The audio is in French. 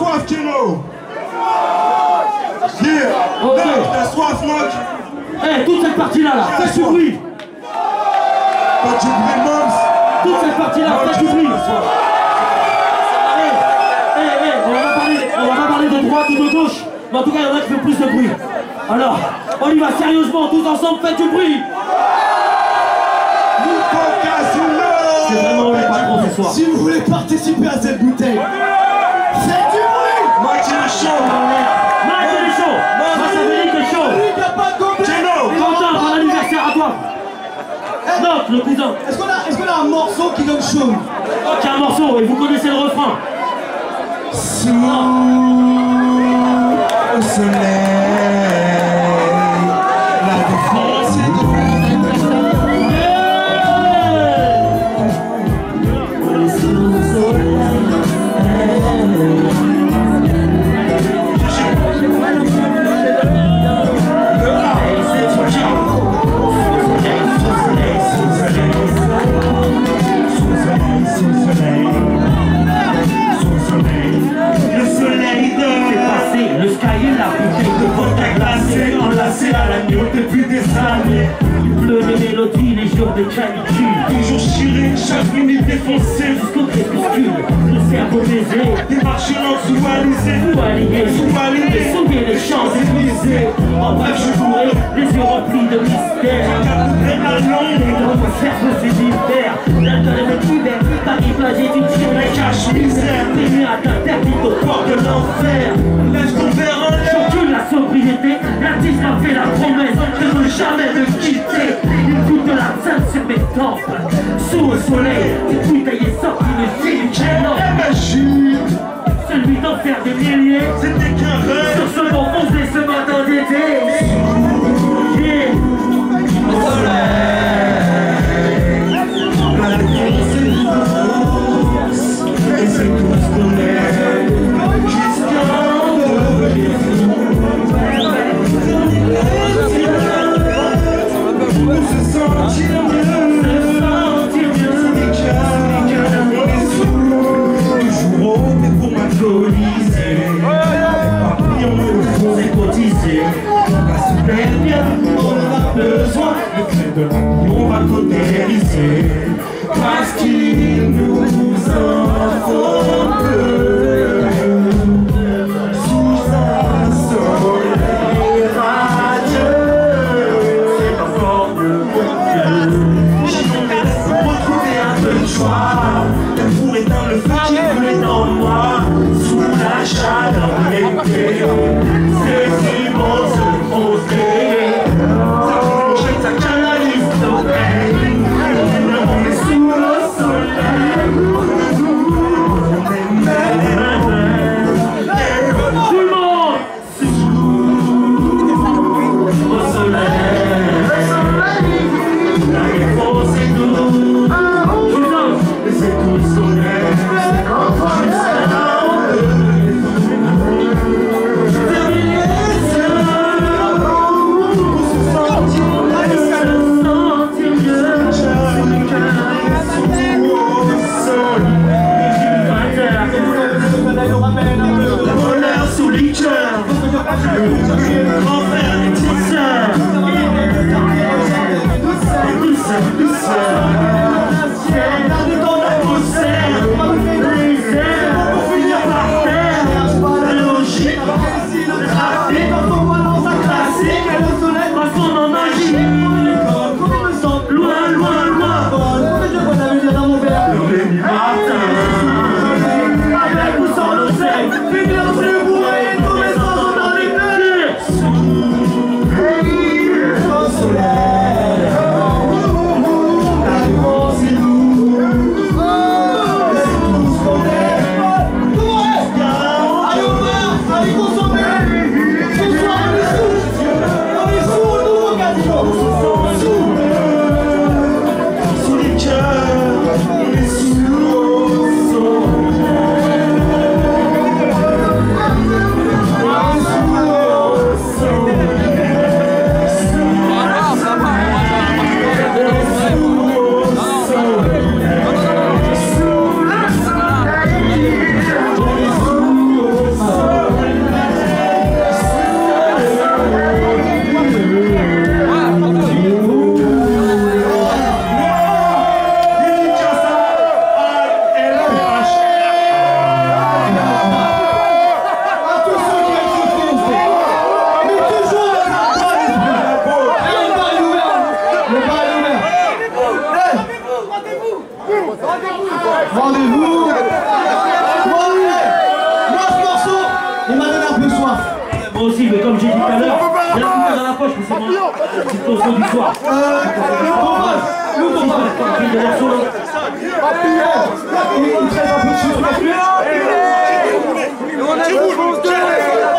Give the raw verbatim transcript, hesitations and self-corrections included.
soif, Keno. Yeah. Ok. T'as soif, Moc. Eh, toute cette partie-là, là, faites du bruit. Pas du bruit, Moms. Toute cette partie-là, faites du bruit. Eh, eh, eh, on va pas parler, on va pas parler de droite ou de gauche. Mais en tout cas, il y en a qui font plus de bruit. Alors, on y va sérieusement, tous ensemble, faites du bruit. C'est vraiment le patron ce soir. Si vous voulez participer à cette bouteille, faites du bruit. Mike, il est chaud. Mike, il est chaud. Moi, ça veut dire qu'il est chaud. Il n'y a pas de gobelet. Quentin, bon anniversaire à toi. Non, le cousin. Est-ce qu'on a, est-ce qu'on a un morceau qui donne chaud? Ok, un morceau, et vous connaissez le refrain. Sous au soleil, la défense est de depuis des années. Il pleut des mélodies, les jours de canicule. Toujours chiré, chaque minute défoncée jusqu'au crépuscule. Le cerveau baisé, des marches lentes sous alisées. Sous alignées, sous alignées, souillés les Champs-Élysées. En bref, je jouerai, les yeux remplis de mystère. À Londres, les grands cercles univers. L'alcool est l'hiver, Paris plage et tu tires la cache misère. Tes nuits t'interdisent au port de l'enfer. Lève ton verre en l'air. J'occupe la sobriété, l'artiste m'a fait la promesse de ne jamais me quitter. Il goûte de la scène sur mes tempes. Sous le soleil, une bouteille est sortie de chez du canon. Celui d'en faire des milliers, c'était qu'un rêve. Sur ce bon foncé ce matin d'été. Yeah. Au soleil, la défense est douce, et c'est tout ce qu'on est. Jusqu'à devenir fou. Pour se sentir mieux, se sentir mieux, c'est des cœurs, des sous, toujours ôté pour m'alcooliser. Papillon me font cotiser. La super bien, on a besoin de clés de la on va cautériser. Parce qu'il nous en faut peu. Sous un soleil radieux. Pour éteindre le feu qui brûlait dans moi. Sous la chaleur de l'été, ces immons se posaient. Ça projette, ça canalise nos peines. On est sous le soleil. Tout le monde sous au soleil. La réponse est douce. C'est tout le soleil, jusqu'à là on peut. Rendez-vous. Moi, moi, ce morceau, il m'a donné un peu soif. Moi aussi, mais comme j'ai dit tout à l'heure, j'ai la couleur dans la poche, mais c'est mon petit poisson du soir. Euh, ton pote, où ton pote? J'ai des morceaux là. Il il traite un peu de sucre. On a